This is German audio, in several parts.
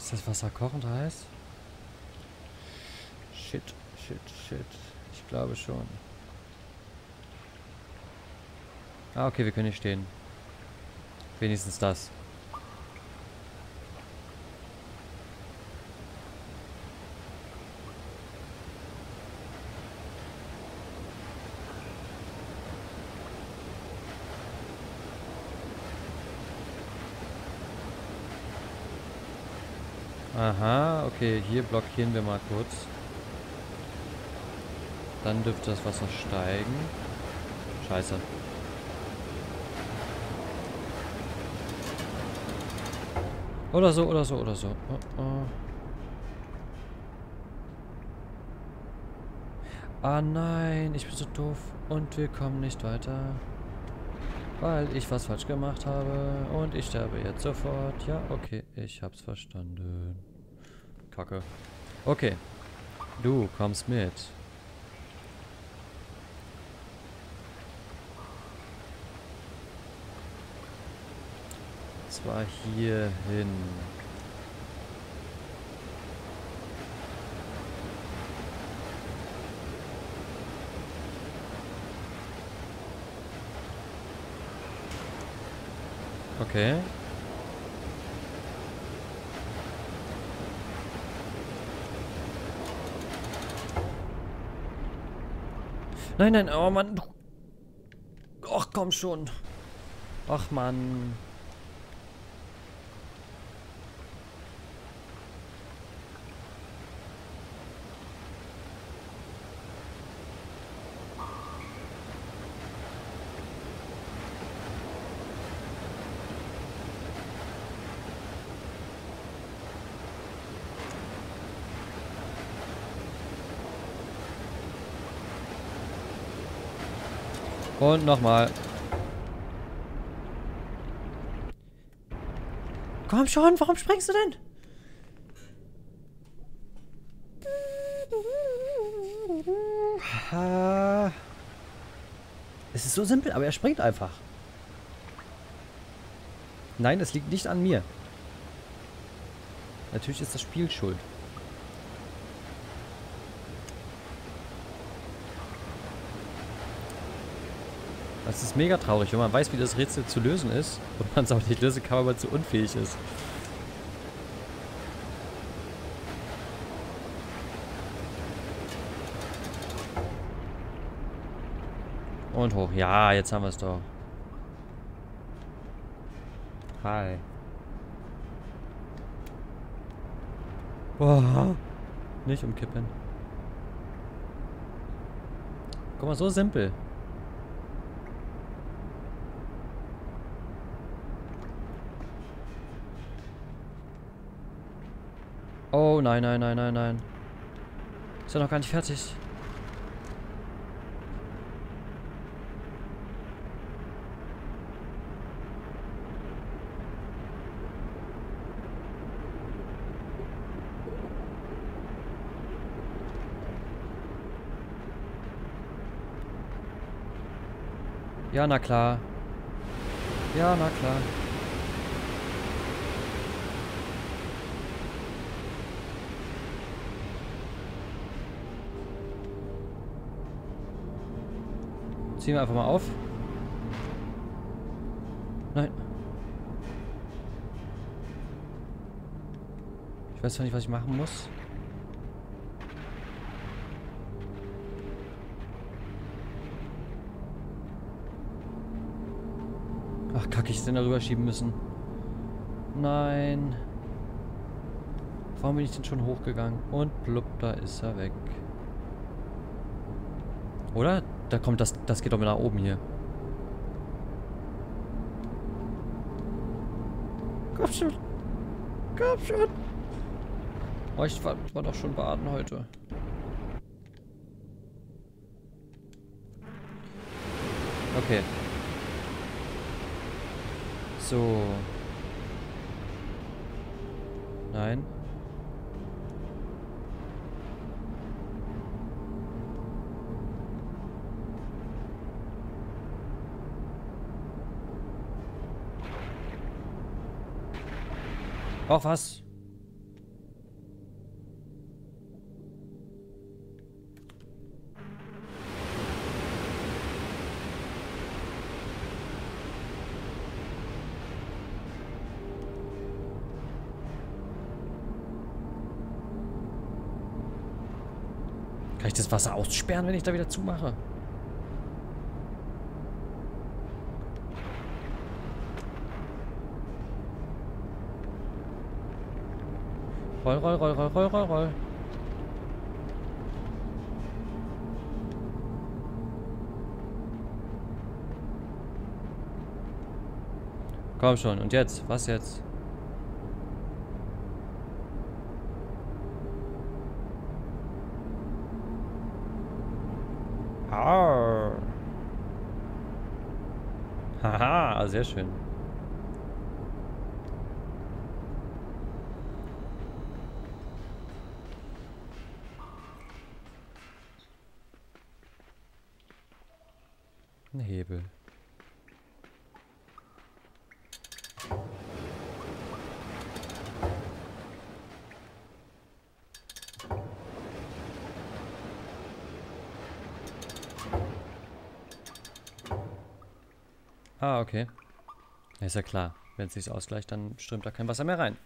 Ist das Wasser kochend heiß? Shit, shit, shit. Ich glaube schon. Ah, okay, wir können hier stehen. Wenigstens das. Aha, okay, hier blockieren wir mal kurz. Dann dürfte das Wasser steigen. Scheiße. Oder so, oder so, oder so. Oh, oh. Ah nein, ich bin so doof. Und wir kommen nicht weiter. Weil ich was falsch gemacht habe. Und ich sterbe jetzt sofort. Ja, okay, ich hab's verstanden. Kacke. Okay. Du kommst mit. Zwar hier hin. Okay. Nein, nein, oh Mann. Ach, komm schon. Ach, Mann. Und nochmal. Komm schon, warum springst du denn? Es ist so simpel, aber er springt einfach. Nein, es liegt nicht an mir. Natürlich ist das Spiel schuld. Das ist mega traurig, wenn man weiß, wie das Rätsel zu lösen ist und man es auch nicht lösen kann, weil man zu unfähig ist. Und hoch. Ja, jetzt haben wir es doch. Hi. Boah. Nicht umkippen. Guck mal, so simpel. Oh, nein, nein, nein, nein, nein. Ist ja noch gar nicht fertig. Ja, na klar. Ja, na klar. Ziehen wir einfach mal auf. Nein. Ich weiß zwar nicht, was ich machen muss. Ach, kacke, ich hätte den darüber schieben müssen. Nein. Warum bin ich denn schon hochgegangen? Und blub, da ist er weg. Oder? Da kommt das geht doch mal nach oben hier. Komm schon. Komm schon. Oh, ich war doch schon baden heute. Okay. So. Nein. Ach, was? Kann ich das Wasser aussperren, wenn ich da wieder zumache? Roll, roll, roll, roll, roll, roll, roll. Komm schon. Und jetzt? Was jetzt? Arr. Haha, sehr schön. Ein Hebel. Ah, okay. Ja, ist ja klar. Wenn es sich ausgleicht, dann strömt da kein Wasser mehr rein.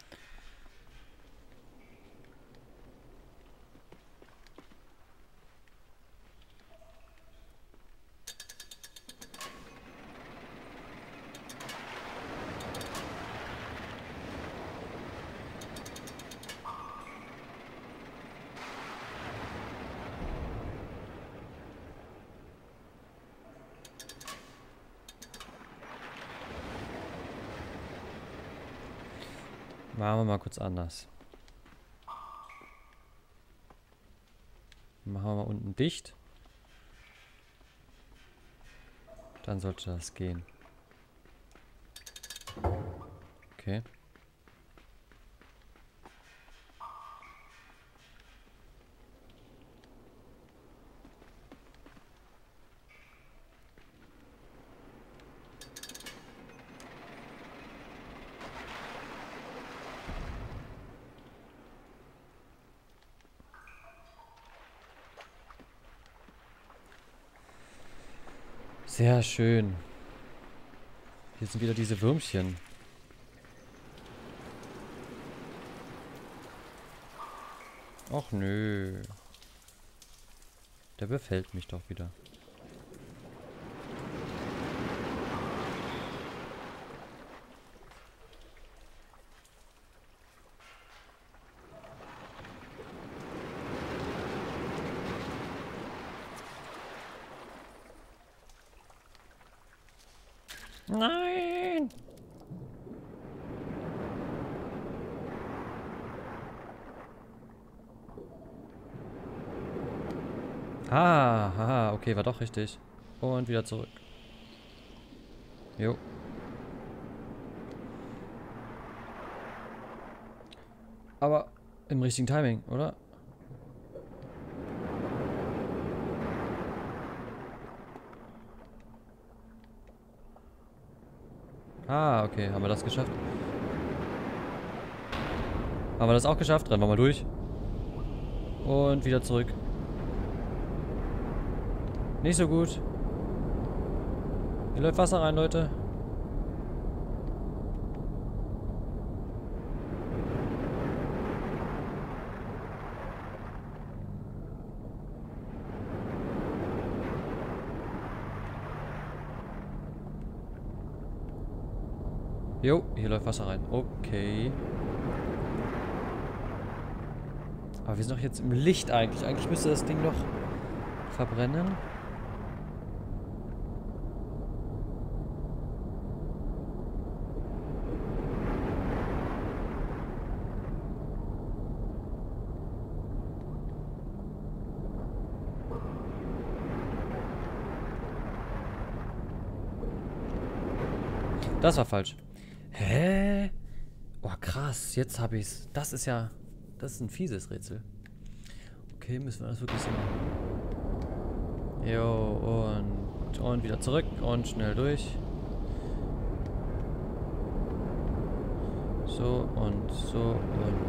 Machen wir mal kurz anders. Machen wir mal unten dicht. Dann sollte das gehen. Okay. Sehr schön. Hier sind wieder diese Würmchen. Och nö. Der befällt mich doch wieder. Nein! Ah, haha, okay, war doch richtig. Und wieder zurück. Jo. Aber im richtigen Timing, oder? Ah, okay, haben wir das geschafft? Haben wir das auch geschafft? Rennen wir mal durch. Und wieder zurück. Nicht so gut. Hier läuft Wasser rein, Leute. Jo, hier läuft Wasser rein. Okay. Aber wir sind doch jetzt im Licht eigentlich. Eigentlich müsste das Ding doch verbrennen. Das war falsch. Hä? Oh, krass. Jetzt habe ich's. Das ist ja... Das ist ein fieses Rätsel. Okay, müssen wir das wirklich so machen. Jo, und wieder zurück und schnell durch. So und so und...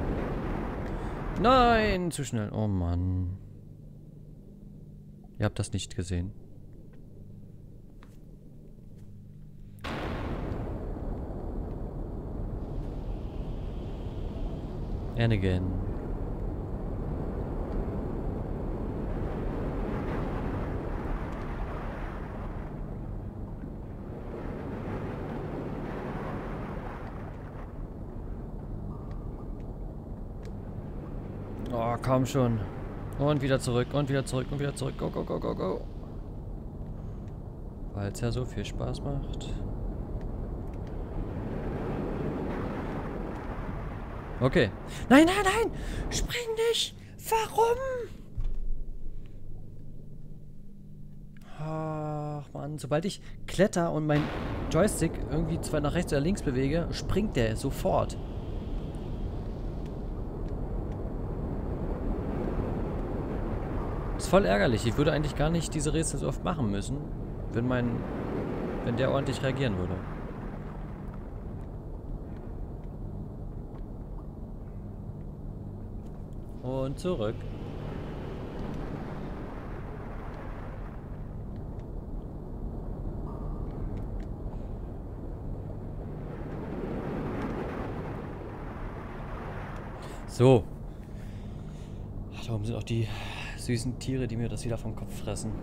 Nein, zu schnell. Oh Mann. Ihr habt das nicht gesehen. And again. Oh, komm schon. Und wieder zurück, und wieder zurück, und wieder zurück. Go, go, go, go, go. Weil es ja so viel Spaß macht. Okay. Nein, nein, nein! Spring nicht! Warum? Ach Mann, sobald ich kletter und mein Joystick irgendwie zwar nach rechts oder links bewege, springt der sofort. Ist voll ärgerlich. Ich würde eigentlich gar nicht diese Rätsel so oft machen müssen, wenn der ordentlich reagieren würde. Und zurück. So. Ach, da oben sind auch die süßen Tiere, die mir das wieder vom Kopf fressen.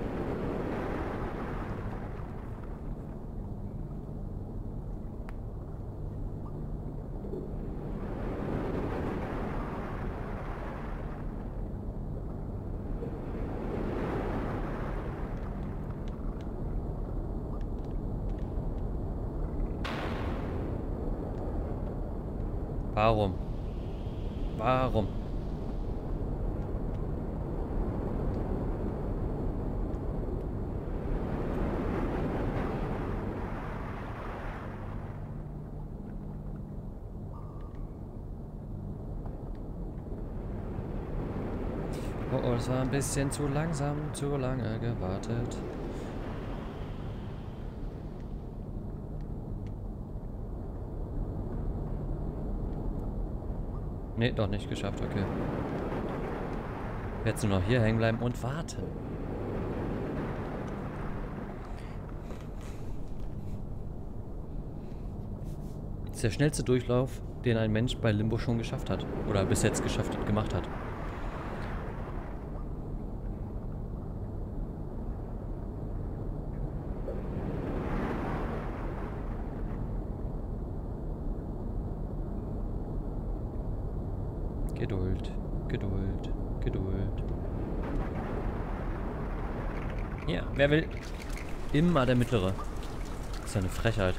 Warum? Warum? Oh, oh, das war ein bisschen zu langsam, zu lange gewartet. Nee, doch nicht geschafft, okay. Jetzt nur noch hier hängen bleiben und warten. Das ist der schnellste Durchlauf, den ein Mensch bei Limbo schon geschafft hat. Oder bis jetzt gemacht hat. Geduld, Geduld, Geduld. Ja, wer will? Immer der Mittlere. Das ist ja eine Frechheit.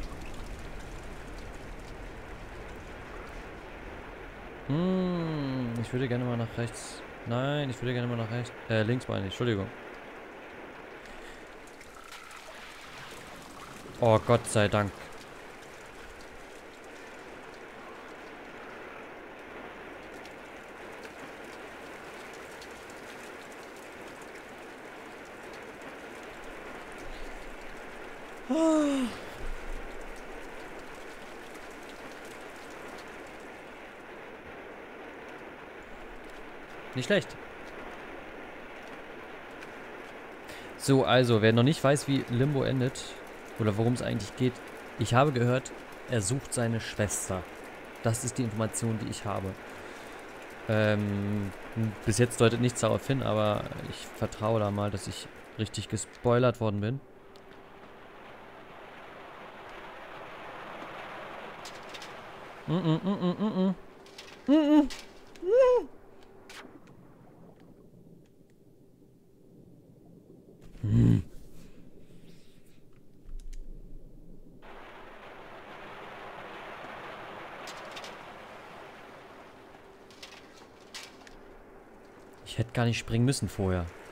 Ich würde gerne mal nach rechts. Nein, ich würde gerne mal nach rechts. Links meine ich, Entschuldigung. Oh, Gott sei Dank. Nicht schlecht. So, also, wer noch nicht weiß, wie Limbo endet, oder worum es eigentlich geht, ich habe gehört, er sucht seine Schwester. Das ist die Information, die ich habe. Bis jetzt deutet nichts darauf hin, aber ich vertraue da mal, dass ich richtig gespoilert worden bin. Ich hätte gar nicht springen müssen vorher.